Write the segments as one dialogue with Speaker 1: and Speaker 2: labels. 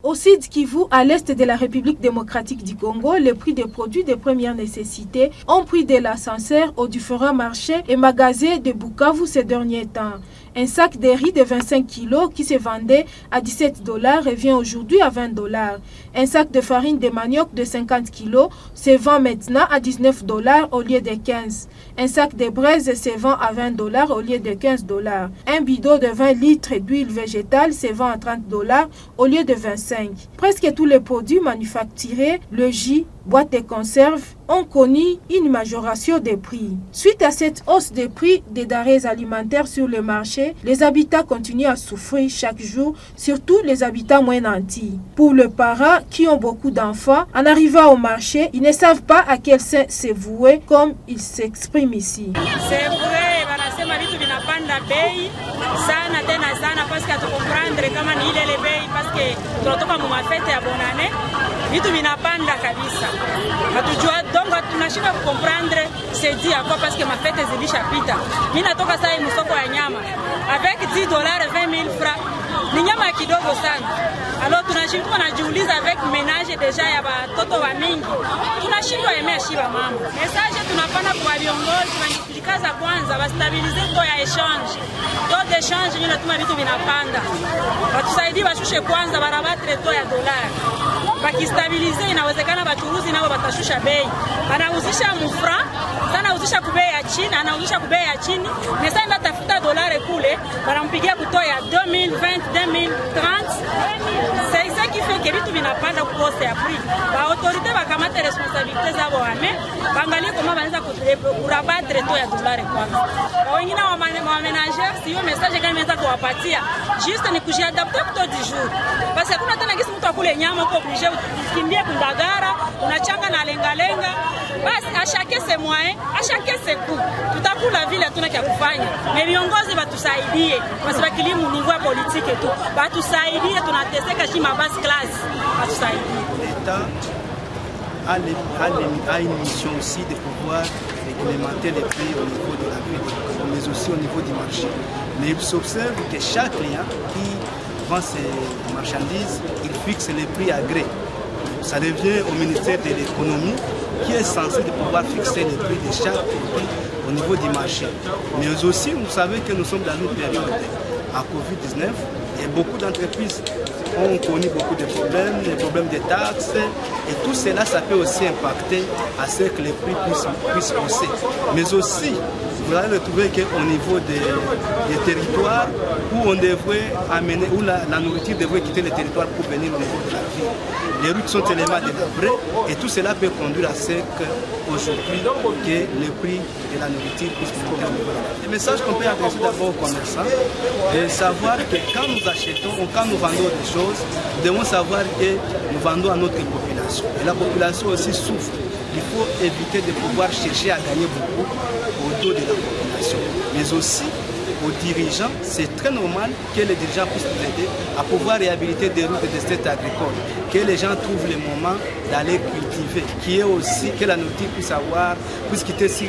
Speaker 1: Au Sud Kivu, à l'est de la République démocratique du Congo, les prix des produits de première nécessité ont pris de l'ascenseur aux différents marchés et magasins de Bukavu ces derniers temps. Un sac de riz de 25 kg qui se vendait à 17 $ revient aujourd'hui à 20 $. Un sac de farine de manioc de 50 kg se vend maintenant à 19 $ au lieu de 15. Un sac de braise se vend à 20 $ au lieu de 15 $. Un bidon de 20 litres d'huile végétale se vend à 30 $ au lieu de 25. Presque tous les produits manufacturés, le jus, boîtes de conserve, ont connu une majoration des prix. Suite à cette hausse des prix des denrées alimentaires sur le marché, les habitats continuent à souffrir chaque jour, surtout les habitats moins nantis. Pour les parents qui ont beaucoup d'enfants, en arrivant au marché, ils ne savent pas à quel sein se vouer comme ils s'expriment ici.
Speaker 2: C'est vrai, wanasema vitu vinapanda bei sana tena sana parce que tukomprendre kama ni ile bei parce que tunatoka mu mafete ya bonane vitu vinapanda kabisa. Hatujua donc tunashinda kukomprendre c'est dit à quoi parce que mafete zilishapita. Mimi natoka sasa hii msoko ya nyama avec 10 $, 20 000 francs. Ni nyama kidogo sana. Alors tunashindwa najiuliza avec ménage déjà ya watoto wa mingi. Tunashindwa emeshiba mama. Message tunapana kwa viongozi wanajikaza kwanza bastabilize to ya exchange. To d'échange ni natuma vitu vinapanda. Watusaidie washushe kwanza barabatre to ya dolari. Bakistabilize inawezekana bachuruzi nao batashusha bei. Anauzisha mufra, sana uzisha kubei ya chini, anauzisha kubei ya chini. Nesa enda tafuta dolari kule, banampigia kutoa ya 2020, 2030. C'est ça qui fait que vitu vinapanda kukosa ya prix. Ba autorité bakamate responsabilité zabo ame, bangalie comment banaweza kurabatre to ya dolari kwanza. Wengine wa manager sio message kama meza kuwapatia. Juste ni kujiadapte kuto du jour. Parce que kuna tena kisi mtu akule nyama uko obligé ukimbie kundagara, unachanga na lenga. Basi à chacun ses moyens, à chacun ses coûts. Tutakula vile hatuna kia kufanya. Mais viongozi batusaidie. Parce que kilimu niveau politique tu. Batusaidie tunateseka chima basse classe. Batusaidie.
Speaker 3: L'État a une mission aussi de pouvoir réglementer les prix au niveau de la ville, mais aussi au niveau du marché. Mais il s'observe que chaque client qui vend ses marchandises, il fixe les prix à gré. Ça revient au ministère de l'économie qui est censé de pouvoir fixer les prix de chaque produit au niveau du marché. Mais aussi, vous savez que nous sommes dans une période à Covid-19 et beaucoup d'entreprises ont connu beaucoup de problèmes, des problèmes de taxes et tout cela, ça peut aussi impacter à ce que les prix puissent hausser. Mais aussi, vous allez retrouver qu'au niveau des territoires où on devrait amener, où la nourriture devrait quitter le territoire pour venir au niveau de la ville. Les routes sont tellement délabrées et tout cela peut conduire à ce qu'aujourd'hui, que le prix de la nourriture puisse monter au niveau de la ville. Le message qu'on peut adresser d'abord aux commerçants, c'est de savoir que quand nous achetons ou quand nous vendons des choses, nous devons savoir que nous vendons à notre population. Et la population aussi souffre. Il faut éviter de pouvoir chercher à gagner beaucoup au dos de la population. Mais aussi, aux dirigeants, c'est très normal que les dirigeants puissent nous aider à pouvoir réhabiliter des routes et des sites agricoles, que les gens trouvent le moment d'aller cultiver, qui est aussi que la nourriture puisse quitter sur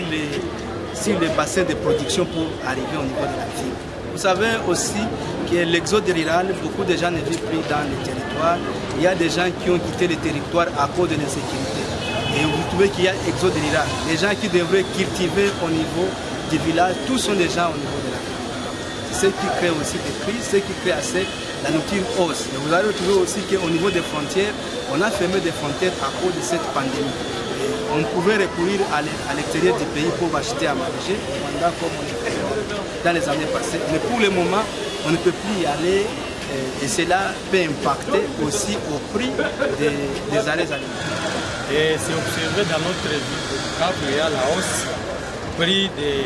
Speaker 3: les bassins de production pour arriver au niveau de la ville. Vous savez aussi que l'exode rural, beaucoup de gens ne vivent plus dans les territoires. Il y a des gens qui ont quitté les territoires à cause de l'insécurité. Et vous trouvez qu'il y a exode rural. Les gens qui devraient cultiver au niveau du village, tous sont des gens au niveau de la ville. C'est ce qui crée aussi des prix, ce qui crée assez la nourriture hausse. Et vous allez retrouver aussi qu'au niveau des frontières, on a fermé des frontières à cause de cette pandémie. Et on pouvait recourir à l'extérieur du pays pour acheter à manger, comme on l'a fait dans les années passées. Mais pour le moment, on ne peut plus y aller. Et cela peut impacter aussi au prix des arrêts alimentaires.
Speaker 4: Et c'est observé dans notre ville de Bukavu, il y a la hausse prix de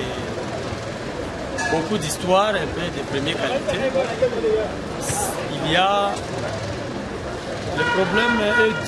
Speaker 4: beaucoup d'histoires, un peu de première qualité. Il y a le problème est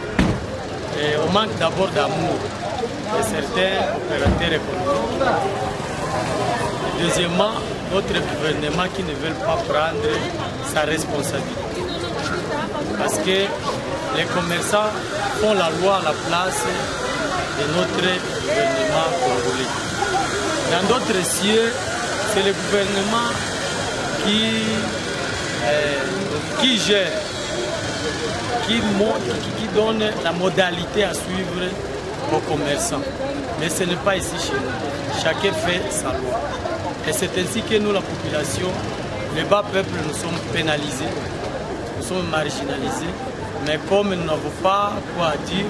Speaker 4: dû au manque d'abord d'amour de certains opérateurs économiques. Deuxièmement, notre gouvernement qui ne veut pas prendre sa responsabilité. Parce que les commerçants font la loi à la place de notre gouvernement congolais. Dans d'autres cieux, c'est le gouvernement qui gère qui donne la modalité à suivre aux commerçants. Mais ce n'est pas ici chez nous. Chacun fait sa loi. Et c'est ainsi que nous, la population, les bas peuples, nous sommes pénalisés, nous sommes marginalisés. Mais comme nous n'avons pas quoi dire,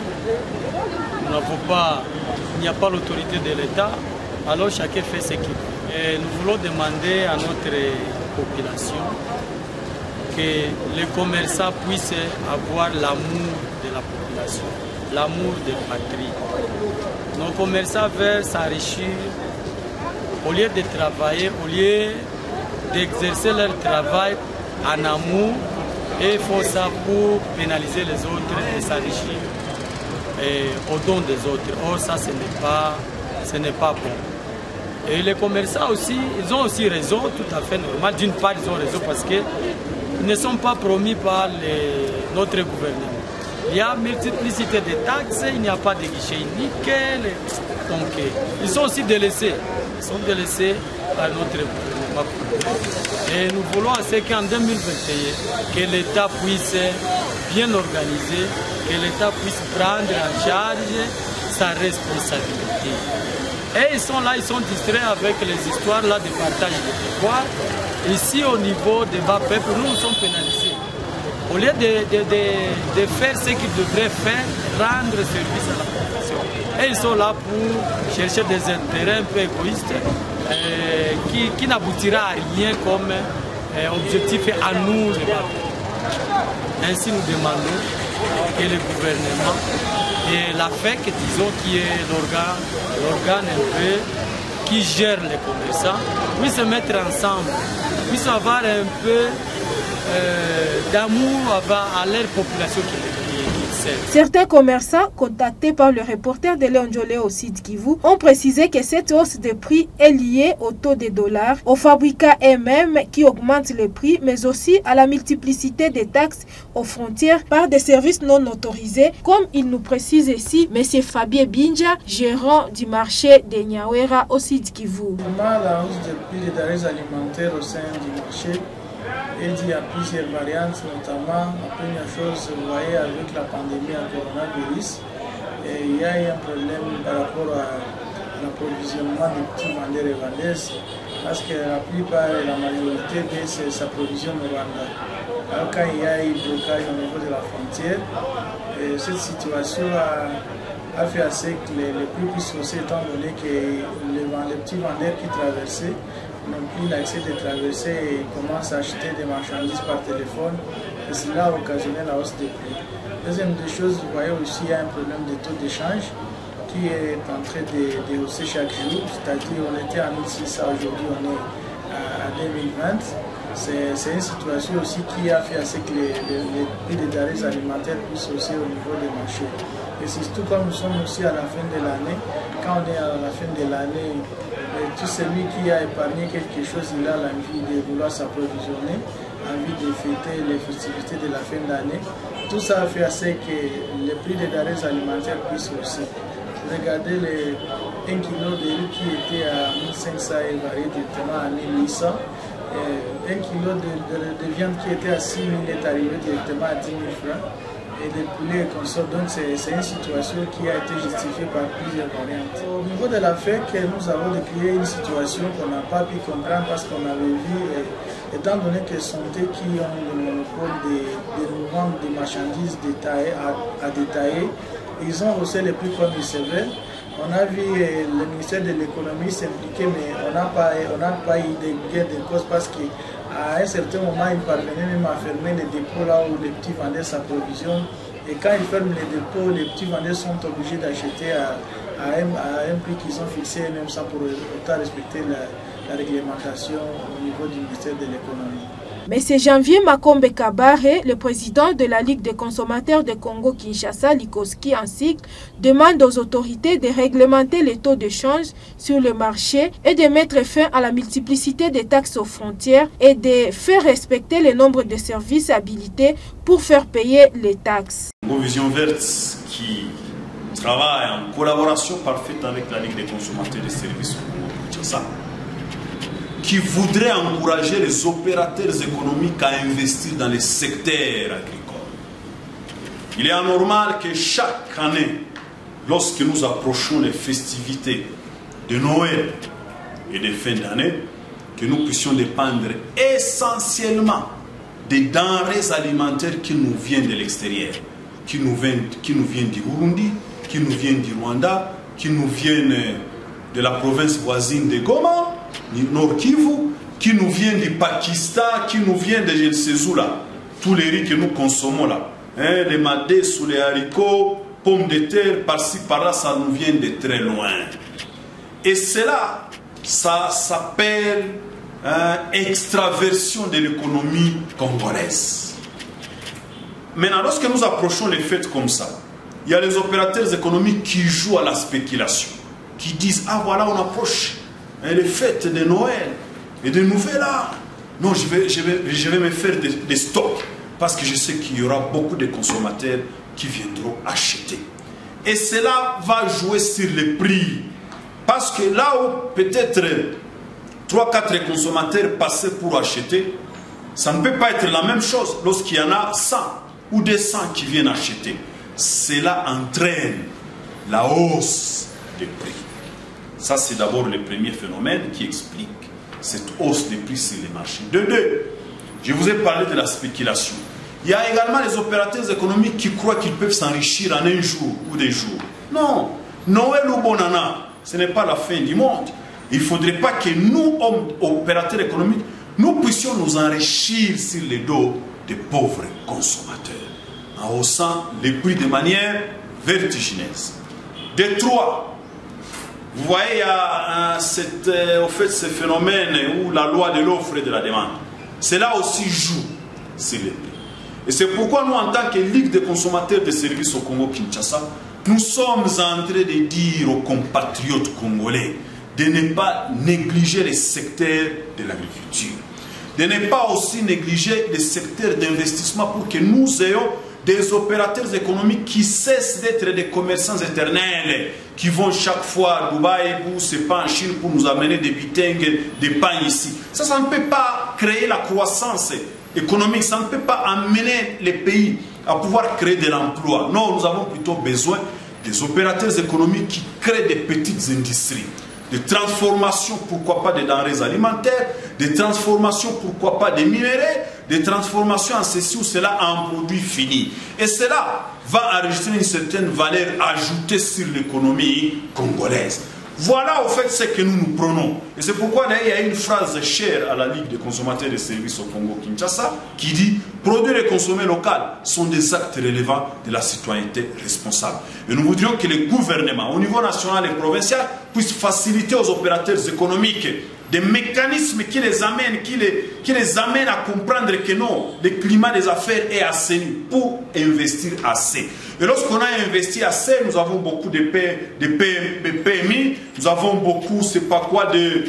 Speaker 4: il n'y a pas l'autorité de l'État, alors chacun fait ce qu'il veut. Et nous voulons demander à notre population que les commerçants puissent avoir l'amour de la population, l'amour de la patrie. Nos commerçants veulent s'enrichir au lieu de travailler, au lieu d'exercer leur travail en amour, et ils font ça pour pénaliser les autres et s'enrichir au don des autres. Or, ça, ce n'est pas bon. Et les commerçants aussi, ils ont aussi raison, tout à fait normal. D'une part, ils ont raison parce qu'ils ne sont pas promis par notre gouvernement. Il y a multiplicité de taxes, il n'y a pas de guichet unique. Donc, ils sont aussi délaissés. Ils sont délaissés par notre gouvernement. Et nous voulons à ce qu'en 2021, que l'État puisse bien organiser, que l'État puisse prendre en charge sa responsabilité. Et ils sont là, ils sont distraits avec les histoires là de partage de pouvoir. Ici, au niveau des bas peuples, nous sommes pénalisés. Au lieu de faire ce qu'ils devraient faire, rendre service à la population. Et ils sont là pour chercher des intérêts un peu égoïstes qui n'aboutira à rien comme objectif à nous les bas peuples. Ainsi, nous demandons que le gouvernement et la FEC, disons, qui est l'organe un peu qui gère les commerçants, puissent se mettre ensemble, puissent avoir un peu d'amour à leur population qui servent.
Speaker 1: Certains commerçants contactés par le reporter de Léon Jolé au Sud Kivu ont précisé que cette hausse de prix est liée au taux des dollars, aux fabricants eux-mêmes qui augmentent les prix, mais aussi à la multiplicité des taxes aux frontières par des services non autorisés, comme il nous précise ici M. Fabien Binja, gérant du marché de Nyawera au Sud Kivu.
Speaker 5: La hausse des prix des denrées alimentaires au sein du marché est due à plusieurs variantes, notamment la première chose, vous voyez, avec la pandémie à coronavirus, il y a eu un problème par rapport à l'approvisionnement des petits vendeurs et vendeuses, parce que la plupart et la majorité s'approvisionnent au Rwanda. Alors quand il y a eu blocage au niveau de la frontière, cette situation a fait assez que les prix puissent hausser, étant donné que les petits vendeurs qui traversaient n'ont plus l'accès de traverser et commencent à acheter des marchandises par téléphone, et cela a occasionné la hausse des prix. Deuxième des choses, vous voyez aussi, il y a un problème de taux d'échange qui est en train de hausser chaque jour, c'est-à-dire on était à 1600, aujourd'hui on est à 2020. C'est une situation aussi qui a fait assez que les prix des denrées alimentaires puissent hausser au niveau des marchés. Et surtout comme nous sommes aussi à la fin de l'année, quand on est à la fin de l'année, tout celui qui a épargné quelque chose, il a l'envie de vouloir s'approvisionner, envie de fêter les festivités de la fin d'année. Tout ça a fait assez que les prix des denrées alimentaires puissent aussi. Regardez les 1 kg de riz qui était à 1500 et varié directement à 1800. 1 kg de viande qui était à 6 000 est arrivé directement à 10 000 francs. Et des poulets et consorts. Donc c'est une situation qui a été justifiée par plusieurs variantes. Au niveau de la FEC, nous avons créé une situation qu'on n'a pas pu comprendre parce qu'on avait vu, étant donné que ce sont eux qui ont le monopole de vendre des marchandises détaillées à détailler, ils ont haussé les prix comme ils se veulent. On a vu le ministère de l'économie s'impliquer, mais on n'a pas eu de gain de cause parce qu'à un certain moment, ils parvenaient même à fermer les dépôts là où les petits vendeurs s'approvisionnent. Et quand ils ferment les dépôts, les petits vendeurs sont obligés d'acheter à un prix qu'ils ont fixé, même sans pour autant respecter la réglementation au niveau du ministère de l'économie.
Speaker 1: Mais c'est Janvier Makombe Kabare, le président de la Ligue des consommateurs de Congo-Kinshasa, Likoski en cycle, demande aux autorités de réglementer les taux de change sur le marché et de mettre fin à la multiplicité des taxes aux frontières et de faire respecter le nombre de services habilités pour faire payer les taxes.
Speaker 6: Vision Verte qui travaille en collaboration parfaite avec la Ligue des consommateurs de services Congo-Kinshasa, qui voudrait encourager les opérateurs économiques à investir dans les secteurs agricoles. Il est anormal que chaque année, lorsque nous approchons les festivités de Noël et de fin d'année, que nous puissions dépendre essentiellement des denrées alimentaires qui nous viennent de l'extérieur, qui nous viennent du Burundi, qui nous viennent du Rwanda, qui nous viennent de la province voisine de Goma, du Nord Kivu, qui nous viennent du Pakistan, qui nous viennent de je ne sais où là. Tous les riz que nous consommons là. Hein, les madés sous les haricots, pommes de terre, par-ci, par-là, ça nous vient de très loin. Et cela, ça s'appelle extraversion de l'économie congolaise. Maintenant, lorsque nous approchons les fêtes comme ça, il y a les opérateurs économiques qui jouent à la spéculation, qui disent, ah voilà, on approche les fêtes de Noël et de Nouvel An. Non, je vais me faire des stocks parce que je sais qu'il y aura beaucoup de consommateurs qui viendront acheter. Et cela va jouer sur les prix. Parce que là où peut-être 3-4 consommateurs passaient pour acheter, ça ne peut pas être la même chose lorsqu'il y en a 100 ou 200 qui viennent acheter. Cela entraîne la hausse des prix. Ça, c'est d'abord le premier phénomène qui explique cette hausse des prix sur les marchés. De deux, je vous ai parlé de la spéculation. Il y a également les opérateurs économiques qui croient qu'ils peuvent s'enrichir en un jour ou des jours. Non, Noël ou Bonana, ce n'est pas la fin du monde. Il ne faudrait pas que nous, hommes opérateurs économiques, nous puissions nous enrichir sur les dos des pauvres consommateurs, en haussant les prix de manière vertigineuse. De trois, vous voyez, il y a ce phénomène où la loi de l'offre et de la demande, cela aussi joue sur les prix. Et c'est pourquoi nous, en tant que Ligue des consommateurs de services au Congo-Kinshasa, nous sommes en train de dire aux compatriotes congolais de ne pas négliger les secteurs de l'agriculture, de ne pas aussi négliger les secteurs d'investissement pour que nous ayons des opérateurs économiques qui cessent d'être des commerçants éternels, qui vont chaque fois à Dubaï ou c'est pas en Chine pour nous amener des bitengues, des pains ici. Ça ne peut pas créer la croissance économique, ça ne peut pas amener les pays à pouvoir créer de l'emploi. Non, nous avons plutôt besoin des opérateurs économiques qui créent des petites industries, de transformation, pourquoi pas des denrées alimentaires, de transformation, pourquoi pas des minéraux, de transformation en ceci ou cela en produits finis. Et cela va enregistrer une certaine valeur ajoutée sur l'économie congolaise. Voilà au fait ce que nous prenons. Et c'est pourquoi il y a une phrase chère à la Ligue des consommateurs de services au Congo-Kinshasa qui dit « Produire et consommer local sont des actes relevant de la citoyenneté responsable ». Et nous voudrions que les gouvernements au niveau national et provincial puissent faciliter aux opérateurs économiques des mécanismes qui les amènent à comprendre que non, le climat des affaires est assaini pour investir assez. Et lorsqu'on a investi assez, nous avons beaucoup de PMI, nous avons beaucoup, c'est pas quoi,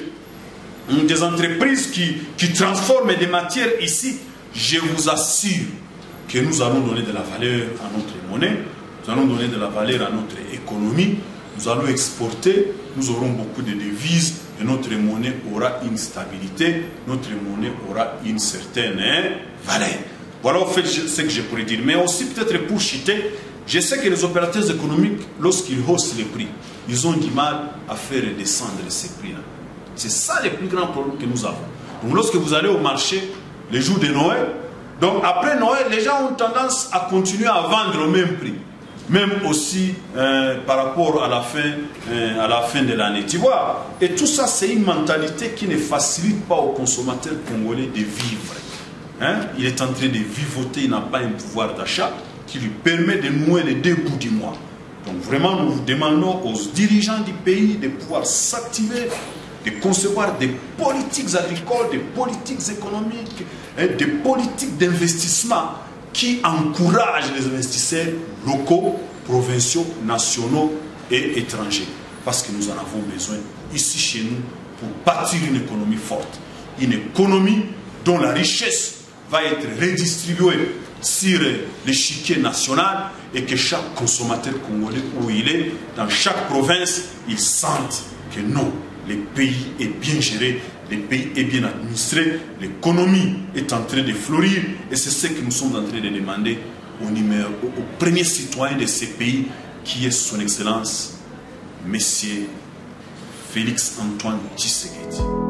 Speaker 6: des entreprises qui transforment des matières ici. Je vous assure que nous allons donner de la valeur à notre monnaie, nous allons donner de la valeur à notre économie, nous allons exporter, nous aurons beaucoup de devises et notre monnaie aura une stabilité, notre monnaie aura une certaine valeur. Voilà au fait ce que je pourrais dire. Mais aussi peut-être pour chuter, je sais que les opérateurs économiques, lorsqu'ils haussent les prix, ils ont du mal à faire descendre ces prix-là. C'est ça le plus grand problème que nous avons. Donc lorsque vous allez au marché, les jours de Noël, donc après Noël, les gens ont tendance à continuer à vendre au même prix. Même aussi par rapport à la fin de l'année. Tu vois, et tout ça, c'est une mentalité qui ne facilite pas aux consommateurs congolais de vivre. Hein? Il est en train de vivoter, il n'a pas un pouvoir d'achat qui lui permet de nouer les deux bouts du mois. Donc vraiment, nous demandons aux dirigeants du pays de pouvoir s'activer, de concevoir des politiques agricoles, des politiques économiques, des politiques d'investissement qui encouragent les investisseurs locaux, provinciaux, nationaux et étrangers. Parce que nous en avons besoin ici chez nous pour bâtir une économie forte. Une économie dont la richesse va être redistribuée sur l'échiquier national et que chaque consommateur congolais où il est, dans chaque province, il sente que non, le pays est bien géré, le pays est bien administré, l'économie est en train de fleurir et c'est ce que nous sommes en train de demander au premier citoyen de ces pays qui est son Excellence, Monsieur Félix Antoine Tshisekedi.